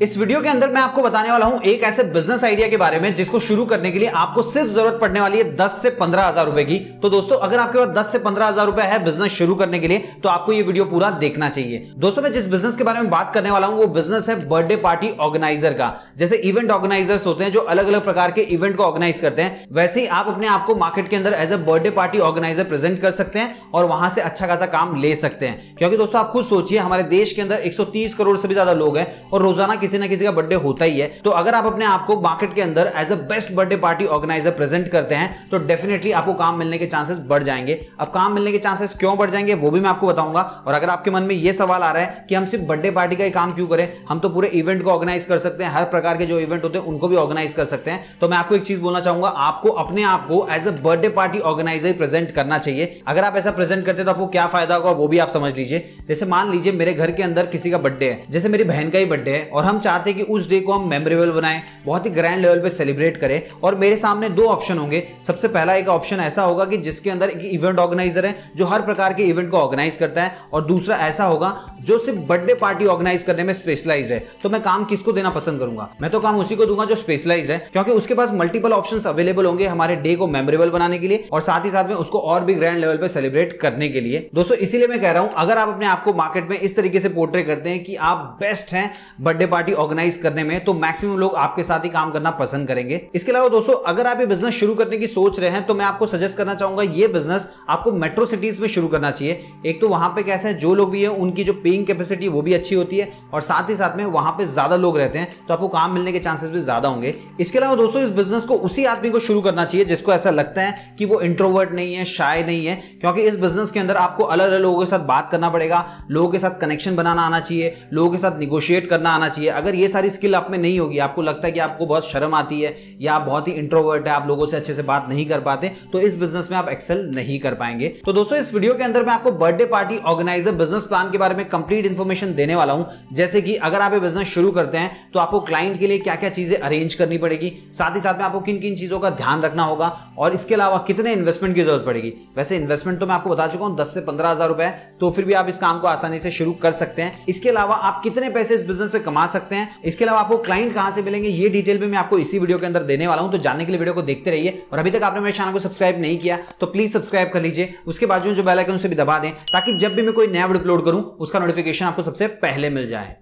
इस वीडियो के अंदर मैं आपको बताने वाला हूं एक ऐसे बिजनेस आइडिया के बारे में जिसको शुरू करने के लिए आपको सिर्फ जरूरत पड़ने वाली है 10 से 15,000 रुपए की। तो दोस्तों अगर आपके पास 10 से 15,000 रुपए है बिजनेस शुरू करने के लिए तो आपको यह वीडियो पूरा देखना चाहिए। दोस्तों मैं जिस बिजनेस के बारे में बात करने वाला हूं वो बिजनेस है बर्थडे पार्टी ऑर्गेनाइजर का। जैसे इवेंट ऑर्गेनाइजर्स होते हैं जो अलग अलग प्रकार के इवेंट को ऑर्गेनाइज करते हैं, वैसे ही आप अपने आप को मार्केट के अंदर as a birthday party organiser present कर सकते हैं और वहां से अच्छा खासा काम ले सकते हैं। क्योंकि दोस्तों आप खुद सोचिए हमारे देश के अंदर 130 करोड़ से भी ज्यादा लोग हैं और रोजाना किसी ना किसी का बर्थडे होता ही है। तो अगर आप अपने आप को मार्केट के अंदर as a best birthday party organiser present करते हैं तो डेफिनेटली आपको काम मिलने के चांसेस बढ़ जाएंगे। अब काम मिलने के चांसेस क्यों बढ़ जाएंगे वो भी मैं आपको बताऊंगा। और अगर आपके मन में यह सवाल आ रहा है कि हम सिर्फ बर्थडे पार्टी का ही काम क्यों करें, हम तो पूरे इवेंट को ऑर्गेनाइज कर सकते हैं, हर प्रकार के जो इवेंट होते हैं उनको भी ऑर्गेनाइज कर सकते हैं, तो मैं आपको एक चीज बोलना चाहूंगा, आपको अपने आप को as a birthday party organiser present करना चाहिए। अगर आप ऐसा प्रेजेंट करते हैं तो आपको क्या फायदा होगा वो भी आप समझ लीजिए। जैसे मान लीजिए मेरे घर के अंदर किसी का बर्थडे है, जैसे मेरी बहन का ही बर्थडे है और हम चाहते हैं कि उस डे को हम मेमोरेबल बनाएं, बहुत ही ग्रैंड लेवल पे सेलिब्रेट करें। और मेरे सामने दो ऑप्शन होंगे। सबसे पहला एक ऑप्शन ऐसा होगा कि जिसके अंदर एक इवेंट ऑर्गेनाइजर है जो हर प्रकार के इवेंट को ऑर्गेनाइज करता है, और दूसरा ऐसा होगा जो सिर्फ बर्थडे पार्टी ऑर्गेनाइज करने में स्पेशलाइज है। तो मैं काम किसको देना पसंद करूंगा? मैं तो काम उसी को दूंगा जो स्पेशलाइज है, क्योंकि उसके पास मल्टीपल ऑप्शंस अवेलेबल होंगे हमारे डे को मेमोरेबल बनाने के लिए और साथ ही साथ में उसको और भी ग्रैंड लेवल पे सेलिब्रेट करने के लिए। दोस्तों इसीलिए मैं कह रहा हूं अगर आप अपने आप को मार्केट में इस तरीके से पोर्ट्रे करते हैं कि आप बेस्ट हैं बर्थडे पार्टी ऑर्गेनाइज करने में, तो मैक्सिमम लोग आपके साथ ही काम करना पसंद करेंगे। इसके अलावा दोस्तों अगर आप ये बिजनेस शुरू करने की सोच रहे हैं तो मैं आपको सजेस्ट करना चाहूंगा ये बिजनेस आपको मेट्रो सिटीज में शुरू करना चाहिए। एक तो वहां पे कैसा है, जो लोग भी है उनकी जो पेइंग कैपेसिटी वो भी अच्छी होती है और साथ ही साथ में वहां पे ज्यादा लोग रहते हैं तो आपको काम मिलने के चांसेस भी ज्यादा होंगे। इसके अलावा दोस्तों इस बिजनेस को उसी आदमी को शुरू करना चाहिए जिसको ऐसा लगता है कि वो इंट्रोवर्ट नहीं है, शाय नहीं है, क्योंकि इस बिजनेस के अंदर आपको अलग अलग लोगों के साथ बात करना पड़ेगा, लोगों के साथ कनेक्शन बनाना आना चाहिए, लोगों के साथ निगोशिएट करना आना चाहिए। अगर ये सारी स्किल आप में नहीं होगी, आपको लगता है कि आपको बहुत शर्म आती है या आप बहुत ही इंट्रोवर्ट है, आप लोगों से अच्छे से बात नहीं कर पाते, तो इस बिजनेस में आप एक्सेल नहीं कर पाएंगे। तो दोस्तों इस वीडियो के अंदर मैं आपको birthday party organiser business plan के बारे में कंप्लीट इंफॉर्मेशन देने वाला हूं। जैसे कि अगर आप ये बिजनेस शुरू करते हैं तो आपको क्लाइंट के लिए क्या क्या चीजें अरेंज करनी पड़ेगी, साथ ही साथ में आपको किन किन चीजों का ध्यान रखना होगा और इसके अलावा कितने इन्वेस्टमेंट की जरूरत पड़ेगी। वैसे इन्वेस्टमेंट तो मैं आपको बता चुका हूं 10 से 15,000 रुपए, तो फिर भी आप इस काम को आसानी से शुरू कर सकते हैं। इसके अलावा आप कितने पैसे इस बिजनेस से कमा सकते हैं, इसके अलावा आपको क्लाइंट कहां से मिलेंगे, ये डिटेल भी मैं आपको इसी वीडियो के अंदर देने वाला हूं। तो जानने के लिए वीडियो को देखते रहिए और अभी तक आपने मेरे चैनल को सब्सक्राइब नहीं किया तो प्लीज सब्सक्राइब कर लीजिए, उसके बाद जो बेल आइकन उसे भी दबा दें ताकि जब भी मैं कोई नया वीडियो अपलोड करूं उसका नोटिफिकेशन आपको सबसे पहले मिल जाए।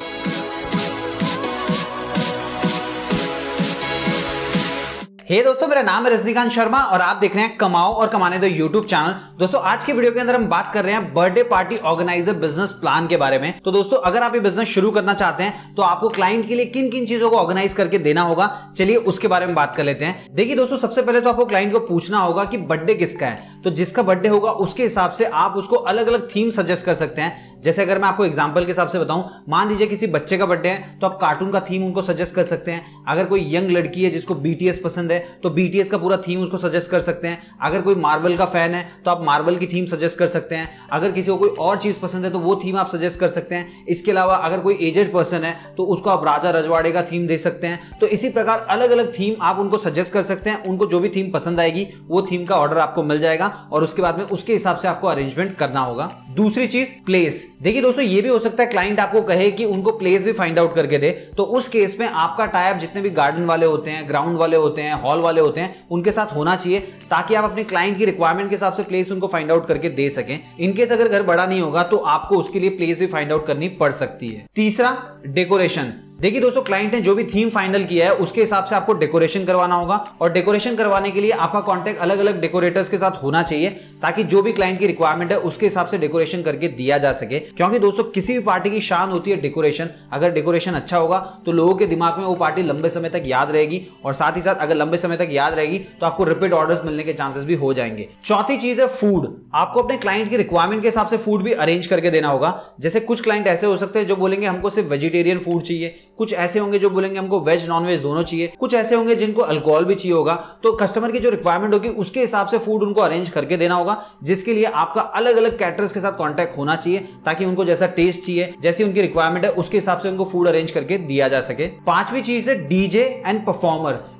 हे दोस्तों मेरा नाम है रजनीकांत शर्मा और आप देख रहे हैं कमाओ और कमाने दो यूट्यूब चैनल। दोस्तों आज के वीडियो के अंदर हम बात कर रहे हैं birthday party organiser business plan के बारे में। तो दोस्तों अगर आप ये बिजनेस शुरू करना चाहते हैं तो आपको क्लाइंट के लिए किन किन चीजों को ऑर्गेनाइज करके देना होगा, चलिए उसके बारे में बात कर लेते हैं। देखिए दोस्तों सबसे पहले तो आपको क्लाइंट को पूछना होगा कि बर्थडे किसका है, तो जिसका बर्थडे होगा उसके हिसाब से आप उसको अलग अलग थीम सजेस्ट कर सकते हैं। जैसे अगर मैं आपको एग्जांपल के हिसाब से बताऊं, मान लीजिए किसी बच्चे का बर्थडे है तो आप कार्टून का थीम उनको सजेस्ट कर सकते हैं। अगर कोई यंग लड़की है जिसको बीटीएस पसंद है तो बीटीएस का पूरा थीम उसको सजेस्ट कर सकते हैं। अगर कोई मार्वल का फैन है तो आप मार्वल की थीम सजेस्ट कर सकते हैं। अगर किसी को कोई और चीज पसंद है तो वो थीम आप सजेस्ट कर सकते हैं। इसके अलावा अगर कोई एजेड पर्सन है तो उसको आप राजा रजवाड़े का थीम दे सकते हैं। तो इसी प्रकार अलग अलग थीम आप उनको सजेस्ट कर सकते हैं। उनको जो भी थीम पसंद आएगी वो थीम का ऑर्डर आपको मिल जाएगा और उसके बाद में उसके हिसाब से आपको अरेंजमेंट करना होगा। दूसरी चीज प्लेस। देखिए दोस्तों ये भी हो सकता है क्लाइंट आपको कहे कि उनको प्लेस भी फाइंड आउट करके दे, तो उस केस में आपका टाई अप जितने भी गार्डन वाले होते हैं, ग्राउंड वाले होते हैं, हॉल वाले होते हैं उनके साथ होना चाहिए ताकि आप अपने क्लाइंट की रिक्वायरमेंट के हिसाब से प्लेस उनको फाइंड आउट करके दे सकें। इनकेस अगर घर बड़ा नहीं होगा तो आपको उसके लिए प्लेस भी फाइंड आउट करनी पड़ सकती है। तीसरा डेकोरेशन। देखिए दोस्तों क्लाइंट ने जो भी थीम फाइनल किया है उसके हिसाब से आपको डेकोरेशन करवाना होगा और डेकोरेशन करवाने के लिए आपका कांटेक्ट अलग अलग डेकोरेटर्स के साथ होना चाहिए ताकि जो भी क्लाइंट की रिक्वायरमेंट है उसके हिसाब से डेकोरेशन करके दिया जा सके। क्योंकि दोस्तों किसी भी पार्टी की शान होती है डेकोरेशन। अगर डेकोरेशन अच्छा होगा तो लोगों के दिमाग में वो पार्टी लंबे समय तक याद रहेगी और साथ ही साथ अगर लंबे समय तक याद रहेगी तो आपको रिपीट ऑर्डर्स मिलने के चांसेस भी हो जाएंगे। चौथी चीज है फूड। आपको अपने क्लाइंट की रिक्वायरमेंट के हिसाब से फूड भी अरेंज करके देना होगा। जैसे कुछ क्लाइंट ऐसे हो सकते हैं जो बोलेंगे हमको सिर्फ वेजिटेरियन फूड चाहिए, कुछ ऐसे होंगे जो बोलेंगे हमको वेज नॉन वेज दोनों चाहिए, कुछ ऐसे होंगे जिनको अल्कोहल भी चाहिए होगा। तो कस्टमर की जो रिक्वायरमेंट होगी उसके हिसाब से फूड उनको अरेंज करके देना होगा, जिसके लिए आपका अलग अलग कैटरर्स के साथ कांटेक्ट होना चाहिए ताकि उनको जैसा टेस्ट चाहिए, जैसी उनकी रिक्वायरमेंट है उसके हिसाब से उनको फूड अरेंज करके दिया जा सके। पांचवी चीज है डीजे एंड परफॉर्मर।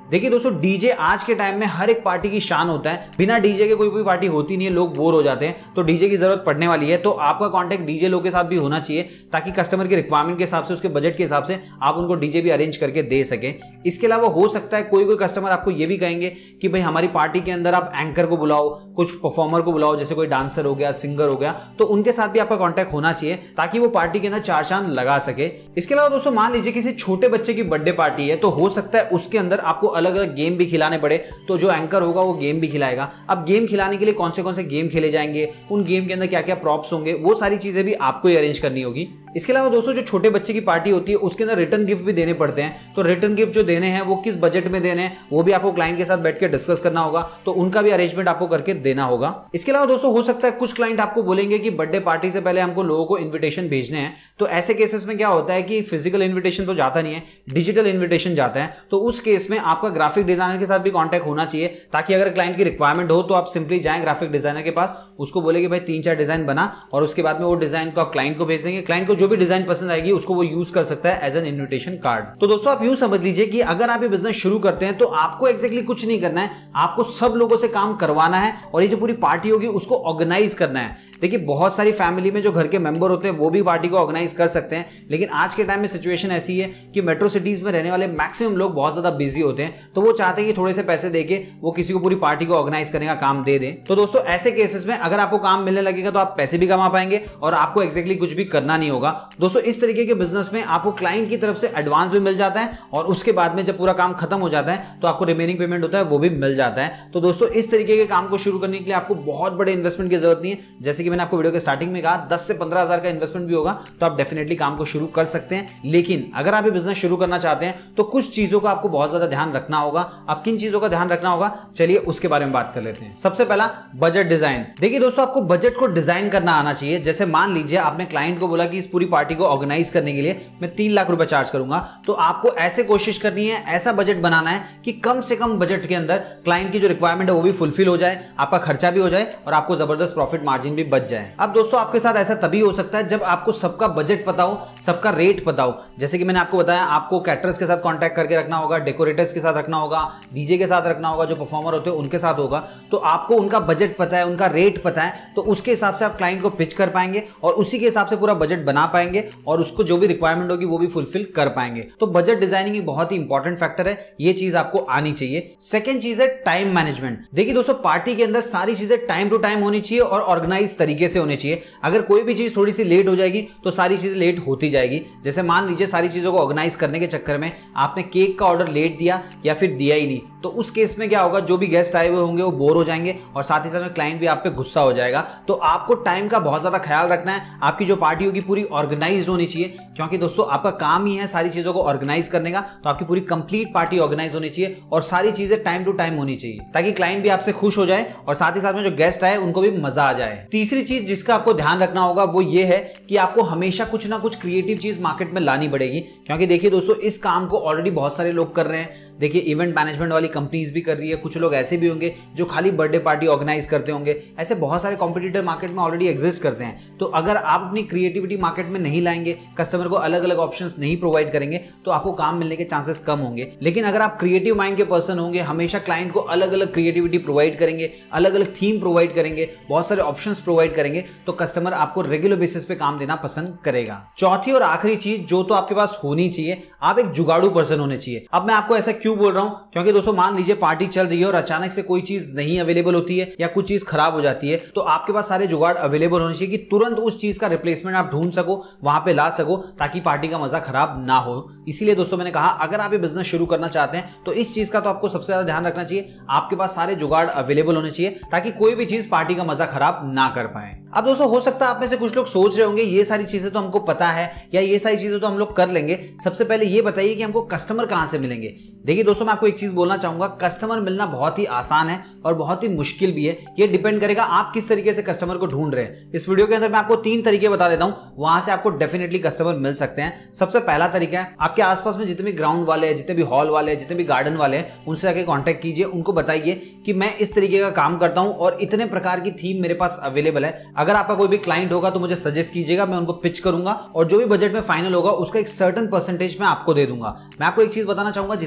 देखिए दोस्तों, डीजे आज के टाइम में हर एक पार्टी की शान होता है। बिना डीजे के कोई भी पार्टी होती नहीं है, लोग बोर हो जाते हैं, तो डीजे की जरूरत पड़ने वाली है। तो आपका कांटेक्ट डीजे लोग के साथ भी होना चाहिए ताकि कस्टमर के रिक्वायरमेंट के हिसाब से, उसके बजट के हिसाब से आप उनको डीजे भी अरेंज करके दे सके। इसके अलावा हो सकता है कोई कस्टमर आपको ये भी कहेंगे कि भाई हमारी पार्टी के अंदर आप एंकर को बुलाओ, कुछ परफॉर्मर को बुलाओ, जैसे कोई डांसर हो गया, सिंगर हो गया, तो उनके साथ भी आपका कांटेक्ट होना चाहिए ताकि वो पार्टी के अंदर चार चांद लगा सके। इसके अलावा दोस्तों, मान लीजिए किसी छोटे बच्चे की बर्थडे पार्टी है, तो हो सकता है उसके अंदर आपको अलग अलग गेम भी खिलाने पड़े, तो जो एंकर होगा वो गेम भी खिलाएगा। अब गेम खिलाने के लिए कौन से गेम खेले जाएंगे, उन गेम के अंदर क्या क्या प्रॉप्स होंगे, वो सारी चीजें भी आपको ही अरेंज करनी होगी। इसके अलावा दोस्तों, जो छोटे बच्चे की पार्टी होती है उसके अंदर रिटर्न गिफ्ट भी देने पड़ते हैं, तो रिटर्न गिफ्ट जो देने हैं वो किस बजट में देने हैं वो भी आपको क्लाइंट के साथ बैठ के डिस्कस करना होगा, तो उनका भी अरेंजमेंट आपको करके देना होगा। इसके अलावा दोस्तों, हो सकता है कुछ क्लाइंट आपको बोलेंगे कि बर्थडे पार्टी से पहले हमको लोगों को इन्विटेशन भेजने हैं, तो ऐसे केसेस में क्या होता है कि फिजिकल इन्विटेशन तो जाता नहीं है, डिजिटल इन्विटेशन जाता है। तो उस केस में आपका ग्राफिक डिजाइनर के साथ भी कॉन्टैक्ट होना चाहिए ताकि अगर क्लाइंट की रिक्वायरमेंट हो तो आप सिंपली जाएं ग्राफिक डिजाइनर के पास, उसको बोले कि भाई 3-4 डिजाइन बना, और उसके बाद में वो डिजाइन को आप क्लाइंट को भेज देंगे। क्लाइंट को जो भी डिजाइन पसंद आएगी उसको वो यूज कर सकता है एज एन इन्विटेशन कार्ड। तो दोस्तों, आप यूं समझ लीजिए कि अगर आप ये बिजनेस शुरू करते हैं तो आपको एक्जेक्टली कुछ नहीं करना है, आपको सब लोगों से काम करवाना है और ये जो पूरी पार्टी होगी उसको ऑर्गेनाइज करना है। देखिए, बहुत सारी फैमिली में जो घर के मेंबर होते हैं वो भी पार्टी को ऑर्गेनाइज कर सकते हैं, लेकिन आज के टाइम में सिचुएशन ऐसी है कि मेट्रो सिटीज में रहने वाले मैक्सिमम लोग बहुत ज्यादा बिजी होते हैं, तो वो चाहते हैं कि थोड़े से पैसे देके वो किसी को पूरी पार्टी को ऑर्गेनाइज करने का काम दे दें। तो दोस्तों, ऐसे केसेस में अगर आपको काम मिलने लगेगा तो आप पैसे भी कमा पाएंगे और आपको एक्जेक्टली कुछ भी करना नहीं होगा। दोस्तों, इस तरीके के बिजनेस में आपको क्लाइंट की तरफ से एडवांस भी मिल जाता है और उसके बाद में जब पूरा काम खत्म हो जाता है तो आपको रिमेनिंग पेमेंट होता है वो भी मिल जाता है। तो दोस्तों, इस तरीके के काम को शुरू करने के लिए आपको बहुत बड़े इन्वेस्टमेंट की जरूरत नहीं है। जैसे कि मैंने आपको वीडियो के स्टार्टिंग में कहा, 10 से 15 हजार का इन्वेस्टमेंट भी होगा तो आप डेफिनेटली काम को शुरू कर सकते हैं। लेकिन अगर आप ये बिजनेस शुरू करना चाहते हैं तो कुछ चीजों का आपको बहुत ज्यादा ध्यान रखना होगा। अब किन चीजों का ध्यान रखना होगा, चलिए उसके बारे में बात कर लेते हैं। सबसे पहला, बजट डिजाइन। देखिए दोस्तों, आपको बजट को डिजाइन करना आना चाहिए। जैसे मान लीजिए आपने क्लाइंट को बोला कि इस पूरी पार्टी को ऑर्गेनाइज करने के लिए मैं 3 लाख रुपए चार्ज करूंगा, तो आपको ऐसे कोशिश करनी है, ऐसा बजट बनाना है कि कम से कम बजट के अंदर क्लाइंट की जो रिक्वायरमेंट है वो भी फुलफिल हो जाए, आपका खर्चा भी हो जाए और आपको जबरदस्त प्रॉफिट मार्जिन भी बच जाए। अब दोस्तों, आपके साथ ऐसा तभी हो सकता है जब आपको सबका बजट पता हो, सबका रेट पता हो। जैसे कि मैंने आपको बताया, आपको कैटरर्स के साथ कांटेक्ट करके रखना होगा, डेकोरेटर्स के साथ रखना होगा, डीजे के साथ रखना होगा, जो परफॉर्मर होते हैं उनके साथ होगा। तो आपको उनका बजट पता है, उनका रेट पता है, तो उसके हिसाब से आप क्लाइंट को पिच कर पाएंगे और उसी के हिसाब से पूरा बजट बना पाएंगे और उसको जो भी रिक्वायरमेंट होगी वो भी फुलफिल कर पाएंगे। तो बजट डिजाइनिंग एक बहुत ही इंपॉर्टेंट फैक्टर है, ये चीज आपको आनी चाहिए। सेकंड चीज है टाइम मैनेजमेंट। देखिए दोस्तों, पार्टी के अंदर सारी चीजें टाइम टू टाइम होनी चाहिए और ऑर्गेनाइज तरीके से होनी चाहिए। अगर कोई भी चीज थोड़ी सी लेट हो जाएगी तो सारी चीजें लेट होती जाएगी। जैसे मान लीजिए सारी चीजों को ऑर्गेनाइज करने के चक्कर में आपने केक का ऑर्डर लेट दिया या फिर दिया ही नहीं, तो उस केस में क्या होगा, जो भी गेस्ट आए हुए होंगे वो बोर हो जाएंगे और साथ ही साथ में क्लाइंट भी आप पे गुस्सा हो जाएगा। तो आपको टाइम का बहुत ज्यादा ख्याल रखना है। आपकी जो पार्टी होगी पूरी ऑर्गेनाइज्ड होनी चाहिए, क्योंकि दोस्तों आपका काम ही है सारी चीजों को ऑर्गेनाइज करने का। तो आपकी पूरी कंप्लीट पार्टी ऑर्गेनाइज होनी चाहिए और सारी चीजें टाइम टू टाइम होनी चाहिए ताकि क्लाइंट भी आपसे खुश हो जाए और साथ ही साथ में जो गेस्ट आए उनको भी मजा आ जाए। तीसरी चीज जिसका आपको ध्यान रखना होगा वो ये है कि आपको हमेशा कुछ ना कुछ क्रिएटिव चीज मार्केट में लानी पड़ेगी, क्योंकि देखिए दोस्तों, इस काम को ऑलरेडी बहुत सारे लोग कर रहे हैं। देखिए, इवेंट मैनेजमेंट वाली कंपनीज भी कर रही है, कुछ लोग ऐसे भी होंगे जो खाली बर्थडे पार्टी ऑर्गेनाइज करते होंगे। ऐसे बहुत सारे कॉम्पिटिटर मार्केट में ऑलरेडी एग्जिस्ट करते हैं। तो अगर आप अपनी क्रिएटिविटी मार्केट में नहीं लाएंगे, कस्टमर को अलग अलग ऑप्शंस नहीं प्रोवाइड करेंगे, तो आपको काम मिलने के चांसेस कम होंगे। लेकिन अगर आप क्रिएटिव माइंड के पर्सन होंगे, हमेशा क्लाइंट को अलग अलग क्रिएटिविटी प्रोवाइड करेंगे, अलग अलग थीम प्रोवाइड करेंगे, बहुत सारे ऑप्शंस प्रोवाइड करेंगे, तो कस्टमर आपको रेगुलर बेसिस पे काम देना पसंद करेगा। चौथी और आखिरी चीज जो तो आपके पास होनी चाहिए, आप एक जुगाड़ू पर्सन होने चाहिए। अब मैं आपको ऐसा क्यों बोल रहा हूं, क्योंकि दोस्तों मान लीजिए पार्टी चल रही है और अचानक से कोई चीज नहीं अवेलेबल होती है या कुछ चीज खराब हो जाती है, तो आपके पास सारे जुगाड़ अवेलेबल होने चाहिए कि तुरंत उस चीज का रिप्लेसमेंट आप ढूंढ सको, वहां पे ला सको, ताकि पार्टी का मजा खराब ना हो। इसीलिए दोस्तों मैंने कहा, अगर आप ये बिजनेस शुरू करना चाहते हैं तो इस चीज का तो आपको सबसे ज्यादा ध्यान रखना चाहिए, आपके पास सारे जुगाड़ अवेलेबल होने चाहिए ताकि कोई भी चीज पार्टी का मजा खराब ना कर पाए। अब दोस्तों, हो सकता है आप में से कुछ लोग सोच रहे होंगे ये सारी चीजें तो हमको पता है या ये सारी चीजें तो हम लोग कर लेंगे, सबसे पहले ये बताइए कि हमको कस्टमर कहां से मिलेंगे। देखिए दोस्तों, मैं आपको एक चीज बोलना चाहूंगा, कस्टमर मिलना बहुत ही आसान है और बहुत ही मुश्किल भी है। ये डिपेंड करेगा आप किस तरीके से कस्टमर को ढूंढ रहे हैं। इस वीडियो के अंदर मैं आपको 3 तरीके बता देता हूं, वहां से आपको डेफिनेटली कस्टमर मिल सकते हैं। सबसे पहला तरीका है, आपके आसपास में जितने भी ग्राउंड वाले हैं, जितने भी हॉल वाले हैं, जितने भी गार्डन वाले हैं, उनसे आके कांटेक्ट कीजिए, उनको बताइए कि मैं इस तरीके का काम करता हूं और इतने प्रकार की थीम मेरे पास अवेलेबल है। अगर आपका कोई भी क्लाइंट होगा तो मुझे सजेस्ट कीजिएगा, मैं उनको पिच करूंगा और जो भी बजट में फाइनल होगा उसका एक सर्टेन परसेंटेज मैं आपको दे दूंगा। मैं आपको एक चीज बताना चाहूंगा, जितने भी गार्डन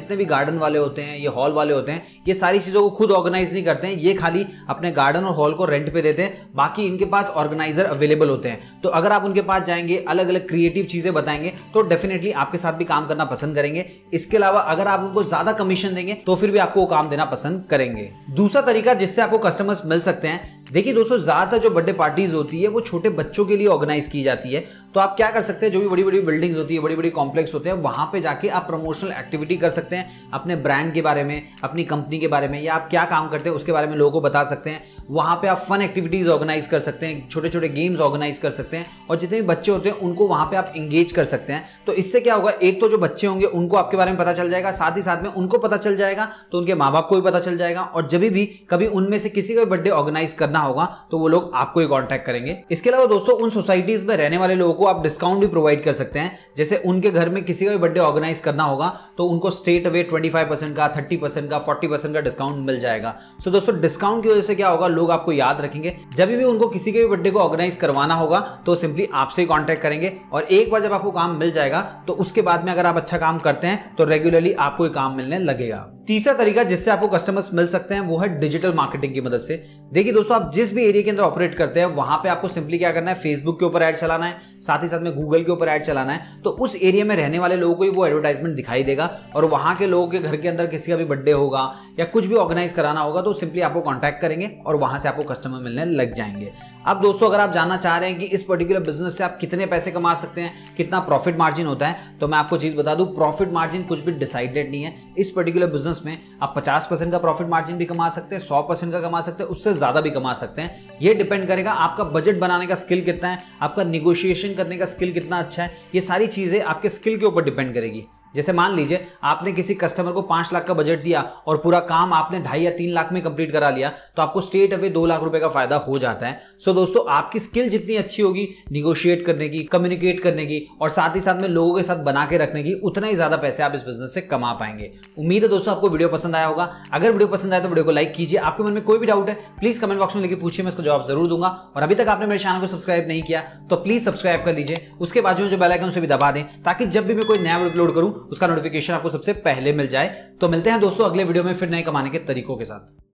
गार्डन वाले होते हैं, ये हॉल वाले होते हैं, ये सारी चीज़ों को खुद ऑर्गेनाइज नहीं करते हैं, ये खाली अपने गार्डन और हॉल को रेंट पे देते हैं, बाकी इनके पास ऑर्गेनाइजर अवेलेबल होते हैं। तो अगर आप उनके पास जाएंगे, अलग अलग क्रिएटिव चीज़ें बताएंगे तो डेफिनेटली आपके साथ भी काम करना पसंद करेंगे। इसके अलावा अगर आप उनको ज़्यादा कमीशन देंगे तो फिर भी आपको वो काम देना पसंद करेंगे। दूसरा तरीका जिससे आपको कस्टमर्स मिल सकते हैं, देखिए दोस्तों, ज़्यादातर जो बर्थडे पार्टीज होती है वो छोटे बच्चों के लिए ऑर्गेनाइज की जाती है। तो आप क्या कर सकते हैं, जो भी बड़ी बड़ी बिल्डिंग्स होती है, बड़ी बड़ी कॉम्प्लेक्स होते हैं, वहां पे जाके आप प्रमोशनल एक्टिविटी कर सकते हैं, अपने ब्रांड के बारे में, अपनी कंपनी के बारे में, या आप क्या काम करते हैं उसके बारे में लोगों को बता सकते हैं। वहां पे आप फन एक्टिविटीज ऑर्गेनाइज कर सकते हैं, छोटे छोटे गेम्स ऑर्गेनाइज कर सकते हैं, और जितने भी बच्चे होते हैं उनको वहां पे आप एंगेज कर सकते हैं। तो इससे क्या होगा, एक तो जो बच्चे होंगे उनको आपके बारे में पता चल जाएगा, साथ ही साथ में उनको पता चल जाएगा तो उनके माँ बाप को भी पता चल जाएगा, और जब भी कभी उनमें से किसी का भी बर्थडे ऑर्गेनाइज करना होगा तो वो लोग आपको ही कांटेक्ट करेंगे। इसके अलावा दोस्तों, उन सोसाइटीज में रहने वाले लोगों को आप डिस्काउंट भी प्रोवाइड कर सकते हैं। जैसे उनके घर में किसी का भी बर्थडे ऑर्गेनाइज करना होगा तो उनको स्ट्रेट अवे 25% का, 30% का, 40% का डिस्काउंट मिल जाएगा। सो दोस्तों, डिस्काउंट की वजह से क्या होगा, लोग आपको याद रखेंगे। जब भी उनको किसी के भी बर्थडे को ऑर्गेनाइज करवाना होगा तो सिंपली आपसे ही कांटेक्ट करेंगे, और एक बार जब आपको काम मिल जाएगा तो उसके बाद में अगर आप अच्छा काम करते हैं तो रेगुलरली आपको ये काम मिलने लगेगा। तीसरा तरीका जिससे आपको कस्टमर्स मिल सकते हैं वो है डिजिटल मार्केटिंग की मदद से। देखिए दोस्तों, आप जिस भी एरिया के अंदर ऑपरेट करते हैं वहां पे आपको सिंपली क्या करना है, फेसबुक के ऊपर ऐड चलाना है, साथ ही साथ में गूगल के ऊपर ऐड चलाना है। तो उस एरिया में रहने वाले लोगों को ही वो एडवर्टाइजमेंट दिखाई देगा, और वहां के लोगों के घर के अंदर किसी का भी बर्थडे होगा या कुछ भी ऑर्गेनाइज कराना होगा तो सिंपली आपको कॉन्टैक्ट करेंगे और वहां से आपको कस्टमर मिलने लग जाएंगे। अब दोस्तों, अगर आप जानना चाह रहे हैं कि इस पर्टिकुलर बिजनेस से आप कितने पैसे कमा सकते हैं, कितना प्रॉफिट मार्जिन होता है, तो मैं आपको चीज बता दूं, प्रॉफिट मार्जिन कुछ भी डिसाइडेड नहीं है। इस पर्टिकुलर बिजनेस में आप 50% का प्रॉफिट मार्जिन भी कमा सकते हैं, 100% का कमा सकते हैं, उससे ज्यादा भी कमा सकते हैं। ये डिपेंड करेगा आपका बजट बनाने का स्किल कितना है, आपका निगोशिएशन करने का स्किल कितना अच्छा है। ये सारी चीजें आपके स्किल के ऊपर डिपेंड करेगी। जैसे मान लीजिए आपने किसी कस्टमर को 5 लाख का बजट दिया और पूरा काम आपने 2.5 या 3 लाख में कंप्लीट करा लिया, तो आपको स्ट्रेट अवे 2 लाख रुपए का फायदा हो जाता है। सो दोस्तों, आपकी स्किल जितनी अच्छी होगी निगोशिएट करने की, कम्युनिकेट करने की, और साथ ही साथ में लोगों के साथ बना के रखने की, उतना ही ज्यादा पैसे आप इस बिजनेस से कमा पाएंगे। उम्मीद है दोस्तों आपको वीडियो पसंद आया होगा। अगर वीडियो पसंद आया तो वीडियो को लाइक कीजिए। आपके मन में कोई भी डाउट है प्लीज कमेंट बॉक्स में लिखकर पूछिए, मैं इसको जवाब जरूर दूंगा। और अभी तक आपने मेरे चैनल को सब्सक्राइब नहीं किया तो प्लीज सब्सक्राइब कर लीजिए, उसके बाजू में जो बेल आइकन उसे भी दबा दें, ताकि जब भी मैं कोई नया वीडियो अपलोड करूं उसका नोटिफिकेशन आपको सबसे पहले मिल जाए। तो मिलते हैं दोस्तों अगले वीडियो में फिर नए कमाने के तरीकों के साथ।